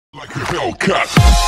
Like a Hellcat.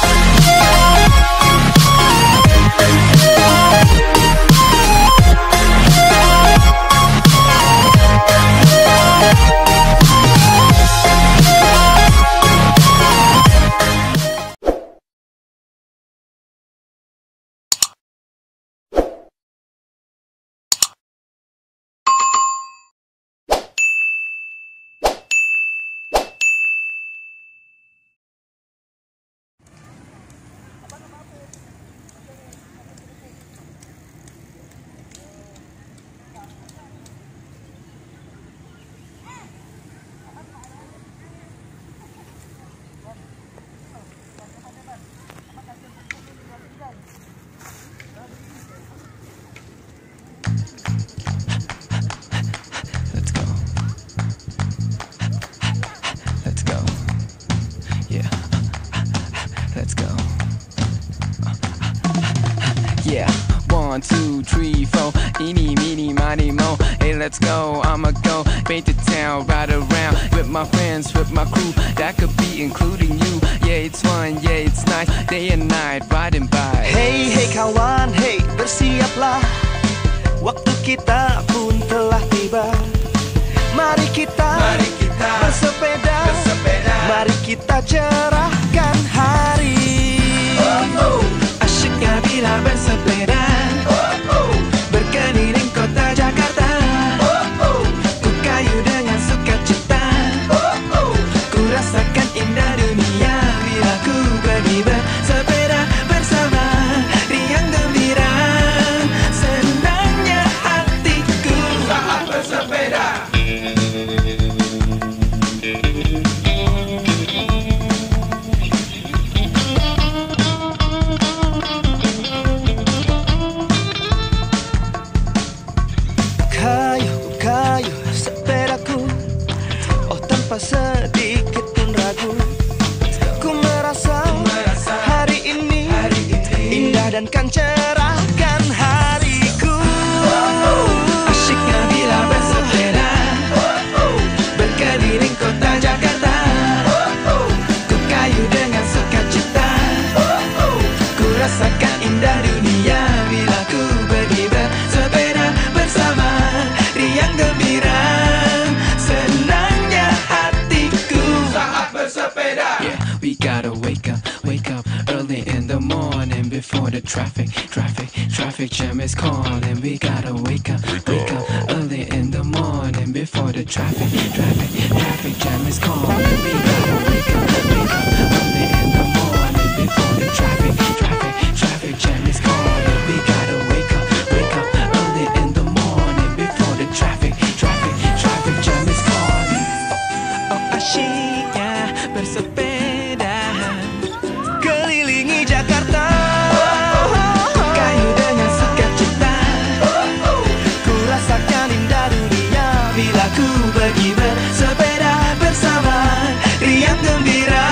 Let's go. Yeah. Let's go. Yeah. 1, 2, 3, 4. Eeny, meeny, miny, mo. Hey, let's go. I'ma go paint the town, ride around with my friends, with my crew. That could be including you. Yeah, it's fun. Yeah, it's nice. Day and night riding by. Hey, hey kawan, hey bersiaplah. Waktu kita pun telah tiba. Mari kita bersepeda. Mari kita cerahkan hari. Asyiknya bila bersepeda, berkeliling kota Jakarta. Ku kayu dengan sukacita, ku rasakan indah dunia bila ku pergi bersepeda bersama riang gembira. Senangnya hatiku saat bersepeda. Kayu sepedaku, oh tanpa sedikit pun ragu. Ku merasa hari ini indah dan kan cerahkan hariku. Asyiknya bila bersepeda, berkeliling kota Jakarta. Ku kayu dengan sukacita, ku rasakan indah dunia bila ku pergi bersepeda bersama riang gembira. Senangnya hatiku saat bersepeda. Yeah, we gotta wake up early in the morning before the traffic jam is calling. We gotta wake up early in the morning before the traffic jam is calling. We gotta wake up early in the morning before the traffic jam is calling. We gotta wake up early in the morning before the traffic jam is calling. Oh, asyiknya bersepeda, Kelilingi Jakarta. kayu dengan sukacita, Ku rasakan indah dunia bila ku pergi bersepeda bersama riang gembira.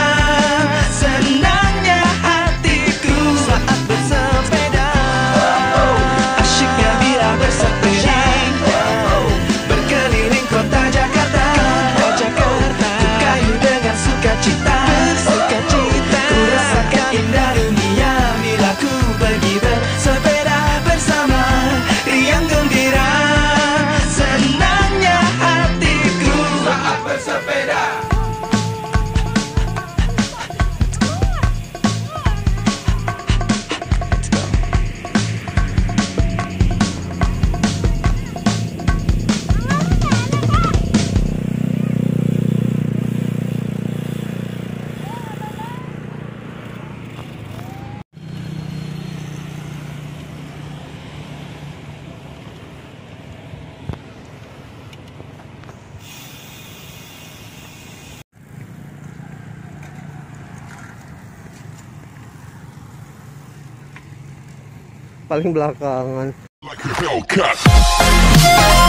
Senangnya hatiku saat bersepeda. asyiknya bila bersepeda, berkeliling kota Jakarta. Ku kayu dengan sukacita, ku rasakan indah dunia bila ku pergi bersepeda bersama riang gembira. Senangnya hatiku saat bersepeda. Paling belakangan. Like a Hellcat.